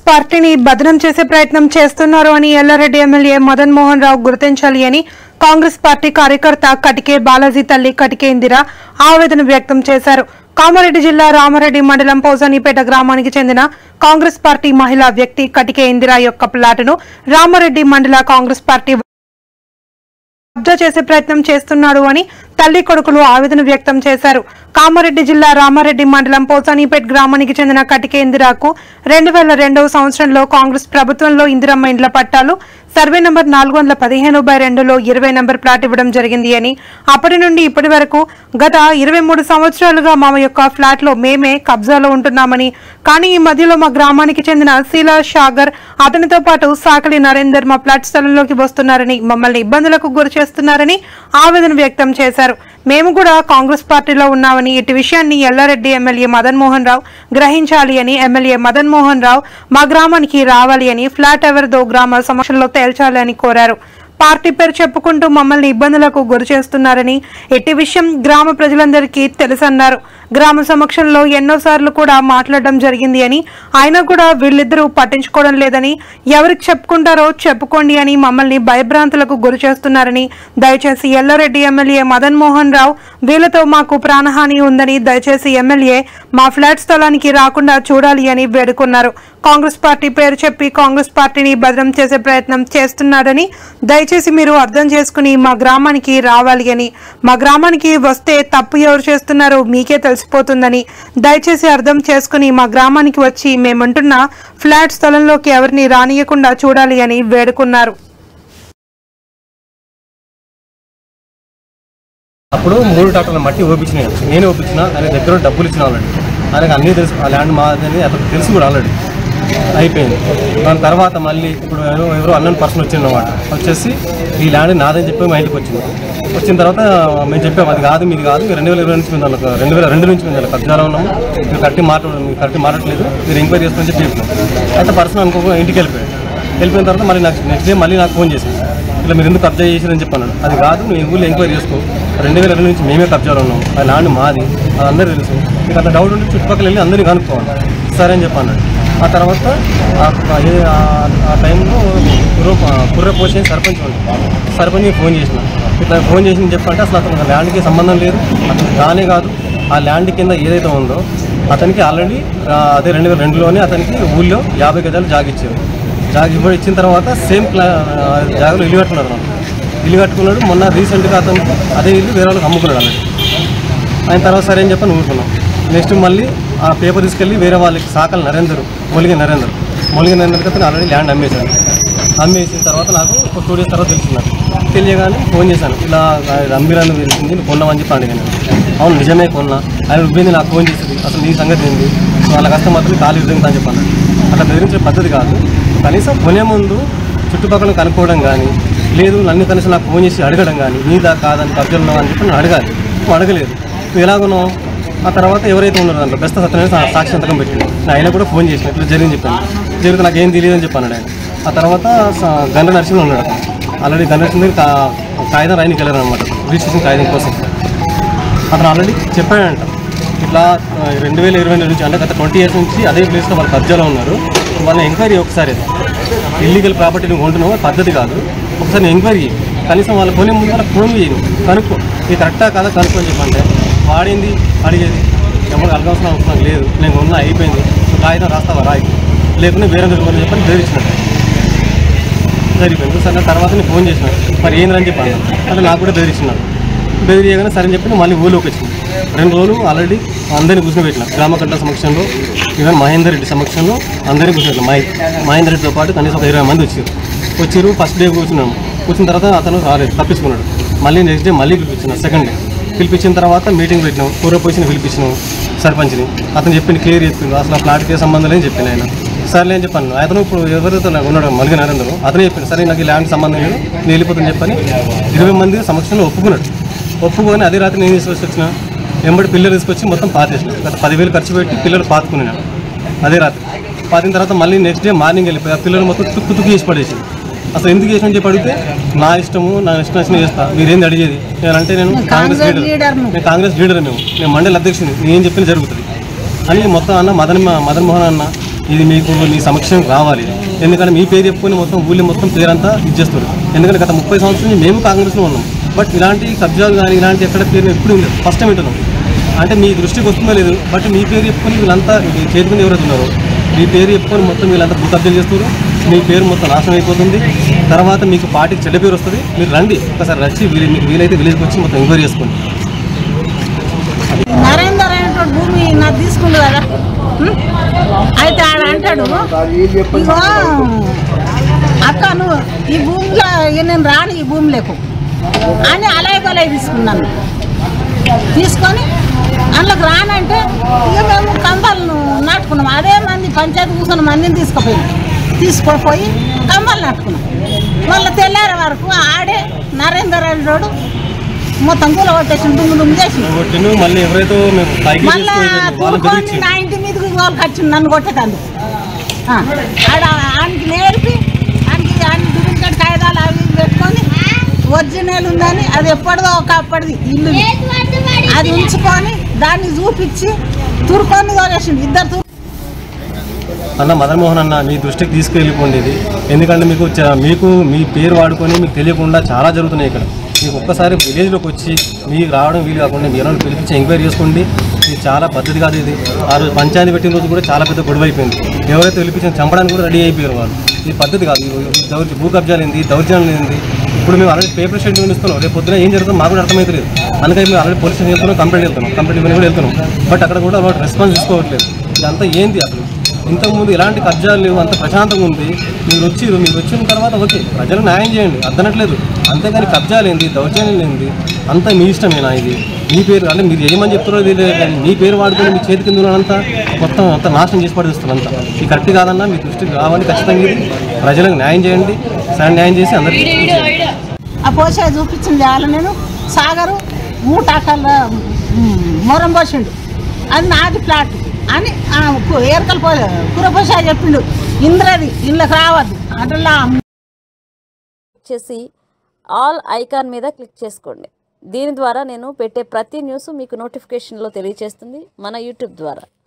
పార్టీని బదనం చేసే ప్రయత్నం చేస్తున్నారు అని ఎల్లారెడ్డి ఎమ్మెల్యే మదన్ మోహన్ రావు గుర్తించాలి అని కాంగ్రెస్ పార్టీ కార్యకర్త కటికే బాలాజీ తల్లి కటికే ఇందిర ఆవేదన వ్యక్తం చేశారు. కామారెడ్డి జిల్లా రామారెడ్డి మండలం పౌసానిపేట గ్రామానికి చెందిన కాంగ్రెస్ పార్టీ మహిళా వ్యక్తి కటికే ఇందిర యొక్క ప్లాటును రామారెడ్డి మండల కాంగ్రెస్ పార్టీ కబ్జా చేసే ప్రయత్నం చేస్తున్నాడు అని తల్లి కొడుకులు ఆవేదన వ్యక్తం చేశారు. కామారెడ్డి జిల్లా రామారెడ్డి మండలం పౌసానిపేట్ గ్రామానికి చెందిన కటికే ఇందిరాకు 2002వ సంవత్సరంలో కాంగ్రెస్ ప్రభుత్వంలో ఇందిరమ్మ ఇండ్ల పట్టాలు సర్వే నంబర్ 415/2లో 20 నంబర్ ప్లాట్ ఇవ్వడం జరిగింది అని, అప్పటి నుండి ఇప్పటి వరకు గత 23 సంవత్సరాలుగా మా యొక్క ఫ్లాట్ లో మేమే కబ్జాలో ఉంటున్నామని, కానీ ఈ మధ్యలో మా గ్రామానికి చెందిన శీలా సాగర్ అతనితో పాటు సాకలి నరేందర్ మా ఫ్లాట్ స్థలంలోకి వస్తున్నారని, మమ్మల్ని ఇబ్బందులకు గురి చేస్తున్నారని ఆవేదన వ్యక్తం చేశారు. మేము కూడా కాంగ్రెస్ పార్టీలో ఉన్నామని, ఇటు విషయాన్ని ఎల్లారెడ్డి ఎమ్మెల్యే మదన్ మోహన్ రావు గ్రహించాలి అని, ఎమ్మెల్యే మదన్ మోహన్ రావు మా గ్రామానికి రావాలి అని, ఫ్లాట్ ఎవరిదో గ్రామ సమక్షంలో తేల్చాలి అని కోరారు. పార్టీ పేరు చెప్పుకుంటూ మమ్మల్ని ఇబ్బందులకు గురి చేస్తున్నారని, ఎట్టి విషయం గ్రామ ప్రజలందరికీ తెలుసన్నారు. గ్రామ సమక్షంలో ఎన్నోసార్లు కూడా మాట్లాడడం జరిగింది అని, అయినా కూడా వీళ్ళిద్దరూ పట్టించుకోవడం లేదని, ఎవరికి చెప్పుకుంటారో చెప్పుకోండి అని మమ్మల్ని భయభ్రాంతులకు గురి చేస్తున్నారని, దయచేసి ఎల్లారెడ్డి ఎమ్మెల్యే మదన్ మోహన్ రావు వీళ్ళతో మాకు ప్రాణహాని ఉందని, దయచేసి ఎమ్మెల్యే మా ఫ్లాట్ స్థలానికి రాకుండా చూడాలి అని వేడుకున్నారు. కాంగ్రెస్ పార్టీ పేరు చెప్పి కాంగ్రెస్ పార్టీని బదనం చేసే ప్రయత్నం చేస్తున్నాడని, దయచేసి మీరు అర్థం చేసుకుని మా గ్రామానికి రావాలి అని, మా గ్రామానికి వస్తే తప్పు ఎవరు చేస్తున్నారో మీకే తెలిసిపోతుందని, దయచేసి అర్థం చేసుకుని మా గ్రామానికి వచ్చి మేమంటున్న ఫ్లాట్ స్థలంలోకి ఎవరిని రానియకుండా చూడాలి అని వేడుకున్నారు. అప్పుడు 3 ట్రాక్టర్ల మట్టి ఓపించిన, నేనే ఓపించిన. ఆయన దగ్గర డబ్బులు ఇచ్చిన ఆల్రెడీ, ఆయనకు అన్నీ తెలుసు. ఆ ల్యాండ్ మాదని అతనికి తెలుసు కూడా ఆల్రెడీ అయిపోయింది. దాని తర్వాత మళ్ళీ ఇప్పుడు ఎవరో అన్నోన్ పర్సన్ వచ్చిందన్నమాట. వచ్చేసి ఈ ల్యాండ్ నాదని చెప్పి మా ఇంటికి వచ్చింది. వచ్చిన తర్వాత మేము చెప్పాము, అది కాదు మీది కాదు, మీరు 2020 నుంచి 2002 నుంచి మేము కబ్జాలో ఉన్నాము, మీరు కరెక్ట్ మాట్లాడట్లేదు, మీరు ఎంక్వైరీ చేసుకుని చెప్పి చెప్పినాం. అయితే పర్సన్ అనుకో ఇంటికి వెళ్ళిపోయిన తర్వాత మళ్ళీ నెక్స్ట్ డే మళ్ళీ నాకు ఫోన్ చేసింది, ఇట్లా మీరు ఎందుకు కబ్జా చేశారని చెప్పాను. అది కాదు, మీ ఊళ్ళో ఎంక్వైరీ చేసుకో, 2002 నుంచి మేమే కబ్జాలో ఉన్నాం, ఆ ల్యాండ్ మాది, అది అందరూ తెలుసు, మీకు అంత డౌట్ ఉంటే చుట్టుపక్కల వెళ్ళి అందరినీ కనుక్కోవాలి సరే అని చెప్పాను. ఆ తర్వాత ఆ టైంలో కుర్ర పోషన్ సర్పంచ్కి ఫోన్ చేసిన, ఇట్లా ఫోన్ చేసి చెప్పంటే అసలు అతను ల్యాండ్కి సంబంధం లేదు, అతను కానే కాదు, ఆ ల్యాండ్ కింద ఏదైతే ఉందో అతనికి ఆల్రెడీ అదే 2002లోనే అతనికి ఊళ్ళో 50 గజాలు జాగిచ్చారు. ఇచ్చిన తర్వాత సేమ్ జాగాలో ఇల్లు కట్టుకున్నారు. ఇల్లు కట్టుకున్నాడు. మొన్న రీసెంట్గా అతను అదే ఇల్లు వేరే వాళ్ళకి అమ్ముకున్నాడు ఆల్రెడీ. ఆయన తర్వాత సరే అని చెప్పని ఊరుకున్నాం. నెక్స్ట్ మళ్ళీ ఆ పేపర్ తీసుకెళ్ళి వేరే వాళ్ళకి సాకలి నరేందర్ మొలిగే నరేందర్కి అతను ఆల్రెడీ ల్యాండ్ అమ్మేశాను. అమ్మేసిన తర్వాత నాకు ఒక 2 డేస్ తర్వాత తెలిసింది. తెలియగానే ఫోన్ చేశాను, ఇలా అమ్మిరాన్ని తెలిసింది, నువ్వు కొన్నామని చెప్పి అడిగాను. అవును నిజమే కొన్నా, ఆయన ఉబ్బింది, నాకు ఫోన్ చేసింది, అసలు నీ సంగతి ఏంది, వాళ్ళ కష్టం మాత్రం ఖాళీ విధంగా అని చెప్పాను. అట్లా బెదిరించే పద్ధతి కాదు. కనీసం కొనే ముందు చుట్టుపక్కల కనుక్కోవడం కానీ, లేదు నన్ను కనీసం నాకు ఫోన్ చేసి అడగడం కానీ, నీదా కాదని కబ్జాలు ఉన్నావు అని చెప్పి నేను అడగాలి. నువ్వు అడగలేదు, నువ్వు ఎలాగున్నావు. ఆ తర్వాత ఎవరైతే ఉన్నారో దాంట్లో బెస్త సత్యనారాయణ సాక్షి సంతకం పెట్టింది. ఆయన కూడా ఫోన్ చేసిన, ఇట్లా జరిగింది చెప్పాను. జరిగితే నాకు ఏం తెలియదు అని చెప్పాను ఆయన. ఆ తర్వాత గండ్ర నరసింహ ఉన్నాడు, ఆల్రెడీ గండ్ర నరసింహ కాగితం రాయనికి వెళ్ళారు అనమాట, రిజిస్ట్రేషన్ కాగితం కోసం. అతను ఆల్రెడీ చెప్పాడంట, ఇట్లా 2022 నుంచి అంటే గత 20 years నుంచి అదే ప్లేస్లో వాళ్ళు కబ్జాలో ఉన్నారు, వాళ్ళని ఎంక్వైరీ ఒకసారి, ఇల్లీగల్ ప్రాపర్టీ నువ్వు కొంటున్నావు పద్ధతి కాదు, ఒకసారి ఎంక్వైరీ కనీసం వాళ్ళ కొనే ముందు వాళ్ళకి ఫోన్ చేయను, కనుక్కో ఇది కరెక్టా కాదా కనుక్కొని చెప్పంటే వాడింది అడిగేది, ఎవరు అడగాల్సిన అవసరం లేదు, నేను కొన్నా అయిపోయింది, కాగితం రాస్తావా రాయి, లేకుండా వేరే దగ్గర చెప్పని బెదిరించినట్టు జరిగిపోయింది. సరే తర్వాత నేను ఫోన్ చేసిన, మరి ఏందని చెప్పాను అంటే నాకు కూడా బెదిరియగానే సరే అని చెప్పి మళ్ళీ ఊళ్ళోకి వచ్చింది. 2 రోజులు ఆల్రెడీ అందరినీ కూర్చోబెట్టిన, గ్రామకట్ల సమక్షంలో, ఈవెన్ మహేందర్ రెడ్డి సమక్షంలో అందరినీ కూర్చోబెట్టిన. మహేందర్ రెడ్డితో పాటు కనీసం ఒక 20 మంది వచ్చారు. ఫస్ట్ డే కూర్చున్న తర్వాత అతను రాలేదు, తప్పించుకున్నాడు. మళ్ళీ నెక్స్ట్ డే మళ్ళీ పిలిపించిన, సెకండ్ డే పిలిపించిన తర్వాత మీటింగ్ పెట్టినాం, కూర పొజిషన్ పిలిపించినాం సర్పంచ్ని. అతను చెప్పింది క్లియర్ చెప్పింది, అసలు ఆ ఫ్లాట్కి సంబంధం లేని చెప్పింది ఆయన. సరేలే అని చెప్పాను. అతను ఇప్పుడు ఎవరైతే నాకు ఉన్నాడు మొలిగే నరేందర్, అతనే చెప్పింది సరే నాకు ఈ ల్యాండ్ సంబంధం లేదు, నేను వెళ్ళిపోతుందని చెప్పని 20 మంది సమక్షంలో ఒప్పుకొని అదే రాత్రి నేను తీసుకొచ్చిన వెంబడి పిల్లలు తీసుకొచ్చి మొత్తం పాతేసిన. గత 10,000 ఖర్చు పెట్టి పిల్లలు పాతుకున్నాను అదే రాత్రి. పాతిన తర్వాత మళ్ళీ నెక్స్ట్ డే మార్నింగ్ వెళ్ళిపోయి ఆ పిల్లలు మొత్తం తుక్కు చేసి పడేసింది. అసలు ఎందుకు చేసిన చెప్పి అడిగితే నా ఇష్టము, నా ఇష్టం వచ్చిన చేస్తా, మీరేంది అడిగేది నేనంటే నేను కాంగ్రెస్ లీడర్, నేను మండలి అధ్యక్షుని, నేను ఏం చెప్పినా జరుగుతుంది అని మొత్తం అన్న మదన్ మోహన్ అన్న ఇది మీకు మీ సమక్షం రావాలి. ఎందుకంటే మీ పేరు చెప్పుకొని మొత్తం ఊళ్ళో మొత్తం పేరంతా ఇచ్చేస్తారు. ఎందుకంటే గత 30 సంవత్సరాల నుంచి మేము కాంగ్రెస్లో ఉన్నాం. బట్ ఇలాంటి కబ్జాలు కానీ ఇలాంటి ఎక్కడ పేరు ఎప్పుడు ఫస్ట్ టైం వింటున్నాం. అంటే మీ దృష్టికి వస్తుందో లేదు, బట్ మీ పేరు చెప్పుకొని వీళ్ళంతా చేతి కింద ఎవరైతే ఉన్నారో మీ పేరు చెప్పుకొని మొత్తం వీళ్ళంతా భూ కబ్జాలు చేస్తారు. మీ పేరు మొత్తం నాశనం అయిపోతుంది. తర్వాత మీకు పార్టీకి చెడ్డ పేరు వస్తుంది. మీరు రండి, ఒకసారి వచ్చి మీకు వీలైతే విలేజ్కి వచ్చి మొత్తం ఎంక్వైరీ చేసుకోండి. నరేందర్ అనేటువంటి భూమి నాకు తీసుకుండు కదా, అయితే ఆడ అంటాడు, ఇగో అక్క నువ్వు ఈ భూమిలో నేను రాను, ఈ భూమి లేకు అని అలాగే తీసుకున్నాను. తీసుకొని అందులోకి రానంటే ఇక మేము కంబాలను నాటుకున్నాం. అదే మంది పంచాయతీ కూర్చొని మందిని తీసుకుపోయి కంబాలు నాటుకున్నాం. మళ్ళీ తెల్లారే వరకు ఆడే నరేందర్ అనేటోడు మొత్తం కూల కొట్టేసి దుమ్ము చేసి మళ్ళీ తూర్కొని నా ఇంటి మీదకి వాళ్ళకి వచ్చింది నన్ను కొట్టేటందుకు. ఆడ ఆయనకి నేర్పి ఆయనకి డూప్లికేట్ కాగితాలు అవి పెట్టుకొని ఒరిజినల్ ఉందని అది ఎప్పటిదో ఒకప్పటిది ఇల్లు అది ఉంచుకొని దాన్ని చూపించి తూర్కొని తోలేసిండు. ఇద్దరు అన్న మదన్మోహన్ అన్న, మీ దృష్టికి తీసుకెళ్ళిపోండి ఇది. ఎందుకంటే మీకు మీ పేరు వాడుకొని మీకు తెలియకుండా చాలా జరుగుతున్నాయి ఇక్కడ. మీకు ఒక్కసారి విలేజ్లోకి వచ్చి మీకు రావడం వీలు కాకుండా మీరు పిలిపించి ఎంక్వైరీ చేసుకోండి. ఇది చాలా పద్ధతి కాదు. ఇది ఆ రోజు పంచాయతీ పెట్టిన రోజు కూడా చాలా పెద్ద గొడవ అయిపోయింది. ఎవరైతే పిలిపించిన చంపడానికి కూడా రెడీ అయిపోయారు వాళ్ళు. ఇది పద్ధతి కాదు. భూ కబ్జాలు ఏంది, దౌర్జన్యం ఏంది. ఇప్పుడు మేము ఆల్రెడీ పేపర్ షెడ్యూల్ ఇస్తున్నాం. రేపు పొద్దున ఏం జరుగుతుందో మాకు కూడా అర్థమవుతలేదు. అందుకని మేము ఆల్రెడీ పోలీస్ స్టేషన్ వెళ్తున్నాం, కంప్లైంట్ ఇవ్వని కూడా వెళ్తున్నాం. బట్ అక్కడ కూడా వాళ్ళు రెస్పాన్స్ తీసుకోవట్లేదు. ఇదంతా ఏంది అసలు? ఇంతకుముందు ఎలాంటి కబ్జాలు లేవు, అంత ప్రశాంతంగా ఉంది. మీరు వచ్చిన తర్వాత ఓకే ప్రజలకు న్యాయం చేయండి, అర్థనట్లేదు. అంతేగాని కబ్జాలు ఏంది, దౌర్జన్యం ఏంది, అంతా మీ ఇష్టమేనా? ఇది మీ పేరు అంటే మీరు ఏమని చెప్తున్నారో ఇది మీ పేరు వాడుకొని మీ చేతి కింద అంతా మొత్తం అంతా నాశనం చేసి పడేస్తున్నారు. అంతా ఇది కరెక్ట్ కాదన్నా, మీ దృష్టికి రావాలి. ఖచ్చితంగా ఇది ప్రజలకు న్యాయం చేయండి, సరైన న్యాయం చేసి అందరికీ ఆ పోషా చూపించింది. వాళ్ళ నేను సాగరు 3 టాకాల మొరం పోసిండు, అది నాది ఫ్లాట్ అని ఏరకలు కూరపోషా చెప్పిండు. ఇంద్రది ఇళ్ళకి రావద్దు అట్లా చేసి ఆల్ ఐకాన్ మీద క్లిక్ చేసుకోండి. దీని ద్వారా నేను పెట్టే ప్రతి న్యూస్ మీకు నోటిఫికేషన్లో తెలియజేస్తుంది మన యూట్యూబ్ ద్వారా.